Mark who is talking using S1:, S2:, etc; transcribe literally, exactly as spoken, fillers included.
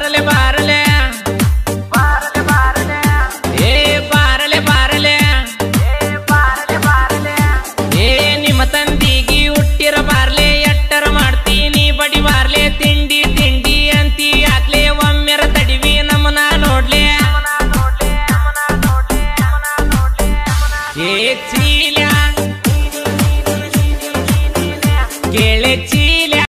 S1: ಬಾರಲೆ ಬಾರಲೆ ಬಾರಲೆ ಬಾರಲೆ ಏ ಬಾರಲೆ ಬಾರಲೆ ಬಾರಲೆ ಬಾರಲೆ ಏ ನಿಮ್ಮ ತಂದಿಗಿ ಹುಟ್ಟಿರ ಬಾರ್ಲೆ ಎಟ್ಟರ ಮಾಡ್ತೀನಿ ಬಡಿ ಬಾರ್ಲೆ ತಿಂಡಿ ತಿಂಡಿ ಅಂತಿ ಯಾಕ್ಲೆ ಒಮ್ಮೆರ ತಡಿವಿ ನಮ್ಮನ ನೋಡ್ಲೆ ಏ